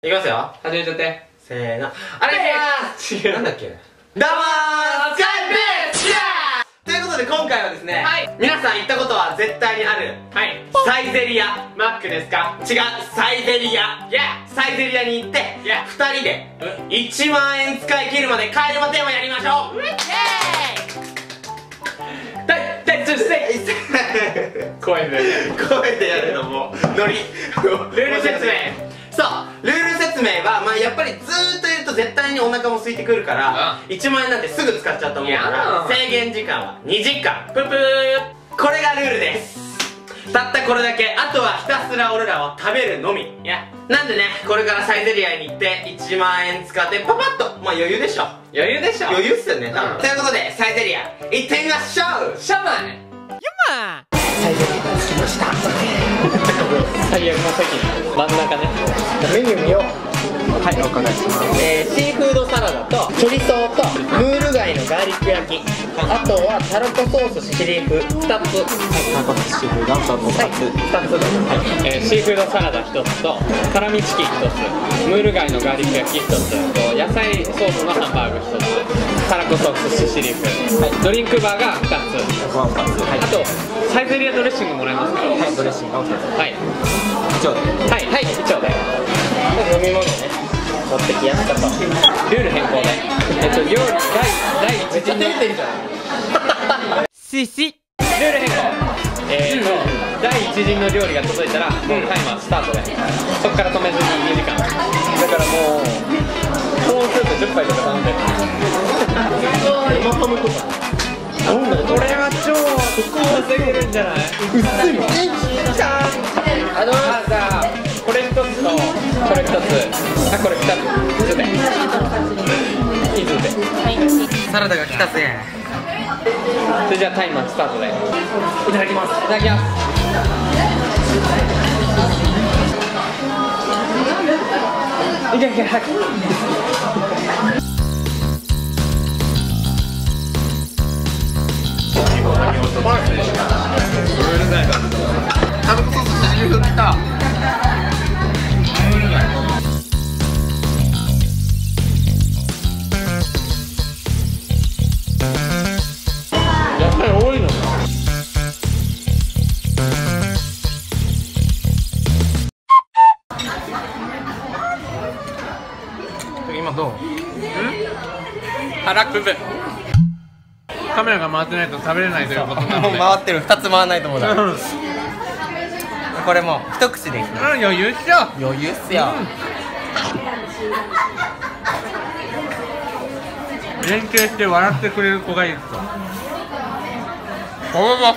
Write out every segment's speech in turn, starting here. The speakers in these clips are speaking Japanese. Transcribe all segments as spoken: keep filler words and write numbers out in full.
いきますよ。 始めちゃって。 せーの。あれ違う。なんだっけ。どうもー、スカイプです。ということで今回はですね、はい、皆さん行ったことは絶対にある、はい、サイゼリヤマックですか？違う、サイゼリヤ、yeah. サイゼリヤに行って、yeah. ふたりでいちまんえん使い切るまで帰るまでをやりましょう。イエーイ。だい、だい、ちょっとせい声で声でやるのもノリルール説明。そう、ルール説明は、まあやっぱりずーっといると絶対にお腹も空いてくるから、いちまんえんなんてすぐ使っちゃうと思うから、制限時間はにじかん。ププー、これがルールです。たったこれだけ。あとはひたすら俺らを食べるのみ。いやなんでね、これからサイゼリヤに行っていちまんえん使ってパパッと、まあ余裕でしょ、余裕でしょ、余裕っすよね、多分。ということでサイゼリヤ行ってみましょう。しゃまいやまーサイゼリヤ着きました最悪の席真ん中ね。メニュー見よう。はい、お伺いします。えー、シーフードサラダとチョリソーとムール貝のガーリック焼き、あとはタラコソースシリーフふたつ。はい、タラコソースシリーフがふたつ。はい、ふたつです。はい、えー、シーフードサラダひとつと辛味チキンひとつ、ムール貝のガーリック焼きひとつと野菜ソースのハンバーグひとつ、タラコソースシリーフ、はい、ドリンクバーがふたつ、はい、あとサイゼリヤドレッシングもらえますか？はい、ドレッシング OK です。はい、以上で。はい、はい、以上で。飲み物ね持ってきやすかと。ルール変更で、えっと料理第一陣のめっちゃ照れてるじゃんシシルール変更。えーと、うん、第一陣の料理が届いたらもうタイマースタートで、そこから止めずににじかんだからもうコーンスープじゅっぱいとか頼んで生ハムとかこれは超稼げるんじゃない？うっすいあのあじゃあこれ一つとこれ一つ、あこれ二つでいいずで、はい、サラダが来たぜ。それじゃあタイマースタートでいただきます。いただきます。いけいけ早くタルコソースシリーフ来た。やっぱり多いの。今どう？腹くぶ。カメラが回ってないと食べれないということなので。もう回ってる。ふたつ回らないと思うだ。これも一口でいきます。うん、余裕っしょ。余裕っすよ。うん、連携して笑ってくれる子がいると。おお。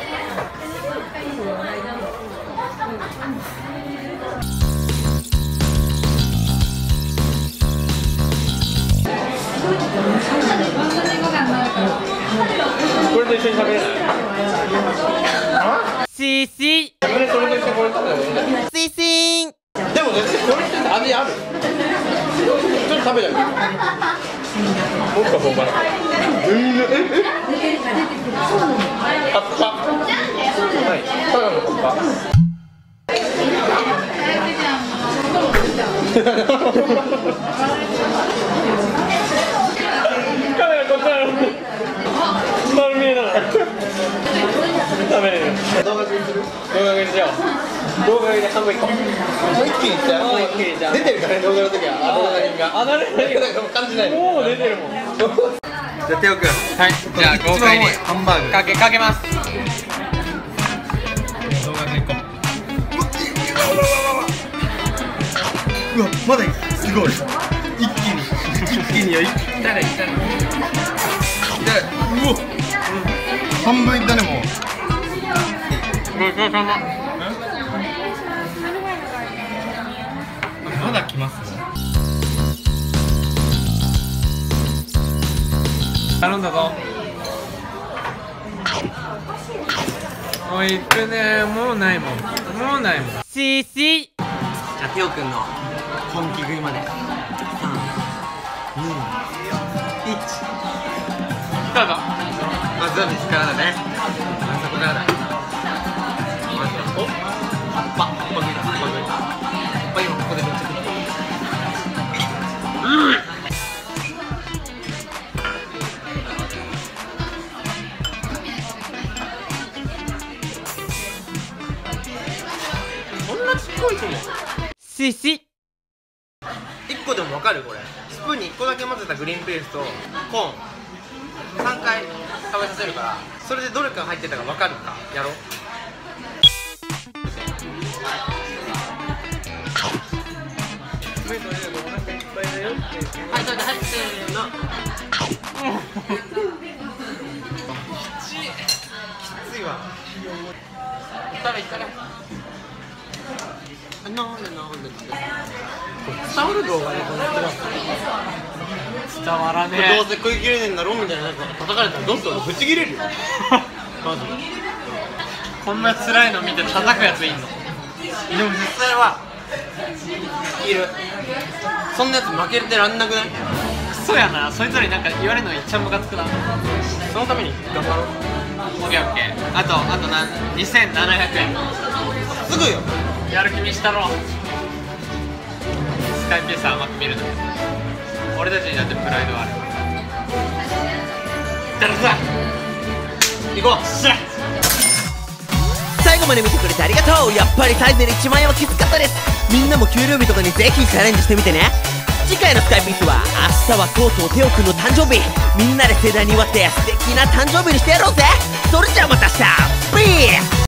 これと一緒に食べれない？シーシー。それと一緒にこれ食べたらいいんだよ。シーシー。でも絶対これって味ある。ちょっと食べたい。もっとこうかな。ええ。葉っぱ。はい。ただの葉っぱ。カメラこっちだよ。丸見えなの。食べれる。動画食いする？動画食いしよう。動画食いで半分いこう。もう一気にいっちゃう？もう一気にいっちゃう。出てるからね、動画の時は。あ、動画が。あ、なるほど。だからもう感じない。もう出てるもん。じゃあ手をくん。はい。じゃあ豪快にハンバーグかけかけます。動画でいこう。うわ、まだすごい。一気に一気によ。いったらいったら。うわ。半分いったねもう。ごちそうさま。まだ来ますね。頼んだぞ。おい、いくね。もうないもん。もうないもん。シーシー。じゃあテオくんの本気食いまで。さん、に、いち。スタート。まずは水からだね。あそこからだ。お、葉っぱ、葉っぱ食いた、葉っぱ食いた。葉っぱ今ここでめっちゃ食った。 しし。 いっこでも分かるこれ。スプーンにいっこだけ混ぜたグリーンペーストコーンさんかい食べさせるから、それでどれか入ってたか分かるかやろう。はい、それではい、せーの。きついきついわ。食べたらなんでなんで伝わる動画でこの人が伝わらねえ。どうせ食い切れねえんだろみたいなやつ叩かれたらどうするの？ぶち切れるよまずこんな辛いの見て叩くやついんの？ でも実際はいる。そんなやつ負けてらんなくない？ クソやな、そいつらになんか言われるのいっちゃムカつくな。 そのために頑張ろう。 オッケーオッケー。あとあとなんにせんななひゃくえんすぐよ。 やる気にしたろ。スカイピース甘く見るの。俺たちにだってプライドはある。だからさ行こう。しゃ最後まで見てくれてありがとう。やっぱりサイゼルいちまんえんはきつかったです。みんなも給料日とかにぜひチャレンジしてみてね。次回のスカイピースは明日はとうとうテオくんの誕生日。みんなで盛大に祝って素敵な誕生日にしてやろうぜ。それじゃあまた明日。ピース。